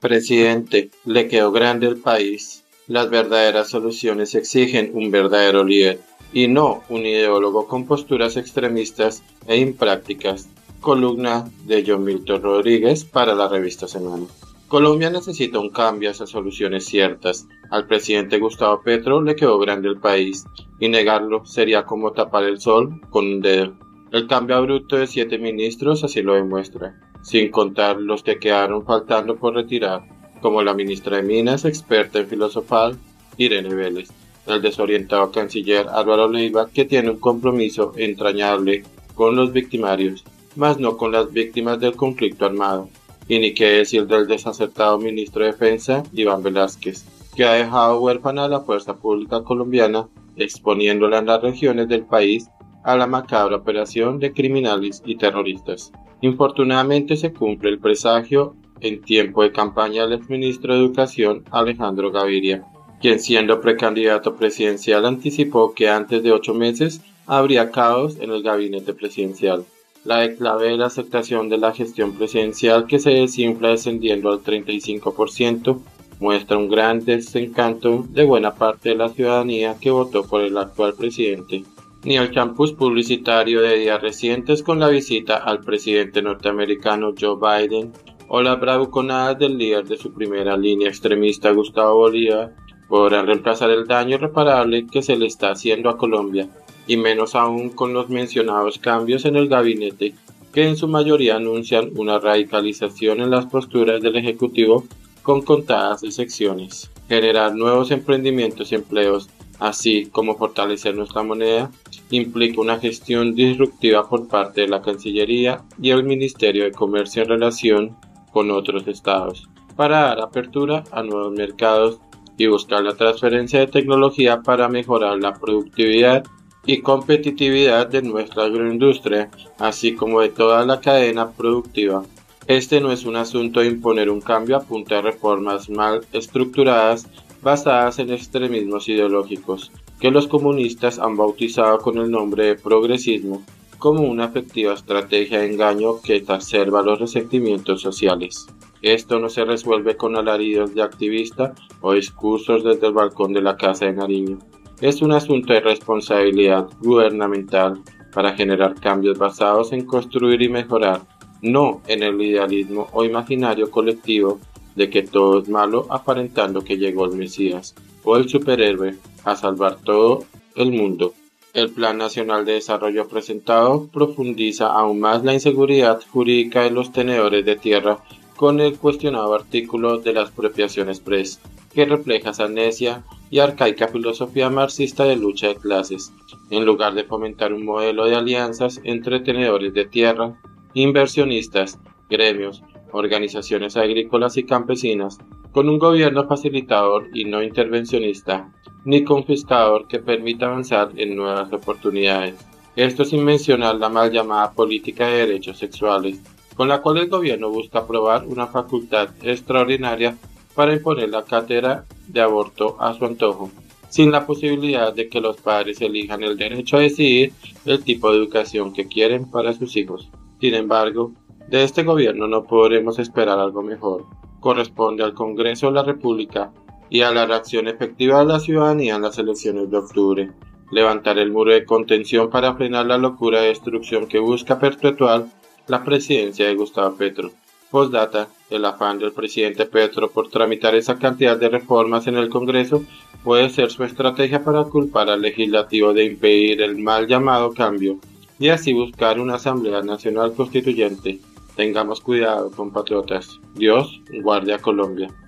Presidente, le quedó grande el país. Las verdaderas soluciones exigen un verdadero líder y no un ideólogo con posturas extremistas e imprácticas. Columna de John Milton Rodríguez para la revista Semana. Colombia necesita un cambio hacia soluciones ciertas. Al presidente Gustavo Petro le quedó grande el país y negarlo sería como tapar el sol con un dedo. El cambio abrupto de 7 ministros así lo demuestra, sin contar los que quedaron faltando por retirar, como la ministra de Minas, experta en filosofal, Irene Vélez, el desorientado canciller Álvaro Leiva, que tiene un compromiso entrañable con los victimarios, mas no con las víctimas del conflicto armado, y ni qué decir del desacertado ministro de Defensa, Iván Velázquez, que ha dejado huérfana a la fuerza pública colombiana, exponiéndola en las regiones del país a la macabra operación de criminales y terroristas. Infortunadamente se cumple el presagio en tiempo de campaña del exministro de Educación Alejandro Gaviria, quien siendo precandidato presidencial anticipó que antes de 8 meses habría caos en el gabinete presidencial. La clave de la aceptación de la gestión presidencial, que se desinfla descendiendo al 35%, muestra un gran desencanto de buena parte de la ciudadanía que votó por el actual presidente. Ni el champús publicitario de días recientes con la visita al presidente norteamericano Joe Biden o las bravuconadas del líder de su primera línea extremista Gustavo Bolívar podrán reemplazar el daño irreparable que se le está haciendo a Colombia, y menos aún con los mencionados cambios en el gabinete, que en su mayoría anuncian una radicalización en las posturas del Ejecutivo con contadas excepciones. Generar nuevos emprendimientos y empleos, así como fortalecer nuestra moneda, implica una gestión disruptiva por parte de la Cancillería y el Ministerio de Comercio en relación con otros estados, para dar apertura a nuevos mercados y buscar la transferencia de tecnología para mejorar la productividad y competitividad de nuestra agroindustria, así como de toda la cadena productiva. Este no es un asunto de imponer un cambio a punta de reformas mal estructuradas basadas en extremismos ideológicos, que los comunistas han bautizado con el nombre de progresismo, como una efectiva estrategia de engaño que exacerba los resentimientos sociales. Esto no se resuelve con alaridos de activista o discursos desde el balcón de la Casa de Nariño. Es un asunto de responsabilidad gubernamental para generar cambios basados en construir y mejorar, no en el idealismo o imaginario colectivo de que todo es malo aparentando que llegó el Mesías o el superhéroe a salvar todo el mundo. El Plan Nacional de Desarrollo presentado profundiza aún más la inseguridad jurídica de los tenedores de tierra con el cuestionado artículo de la expropiación express, que refleja esa necia y arcaica filosofía marxista de lucha de clases, en lugar de fomentar un modelo de alianzas entre tenedores de tierra, inversionistas, gremios, organizaciones agrícolas y campesinas, con un gobierno facilitador y no intervencionista, ni confiscador que permita avanzar en nuevas oportunidades. Esto sin mencionar la mal llamada política de derechos sexuales, con la cual el gobierno busca aprobar una facultad extraordinaria para imponer la cátedra de aborto a su antojo, sin la posibilidad de que los padres elijan el derecho a decidir el tipo de educación que quieren para sus hijos. Sin embargo, de este gobierno no podremos esperar algo mejor. Corresponde al Congreso de la República y a la reacción efectiva de la ciudadanía en las elecciones de octubre, levantar el muro de contención para frenar la locura de destrucción que busca perpetuar la presidencia de Gustavo Petro. Postdata, el afán del presidente Petro por tramitar esa cantidad de reformas en el Congreso puede ser su estrategia para culpar al legislativo de impedir el mal llamado cambio y así buscar una Asamblea Nacional Constituyente. Tengamos cuidado, compatriotas. Dios guarde a Colombia.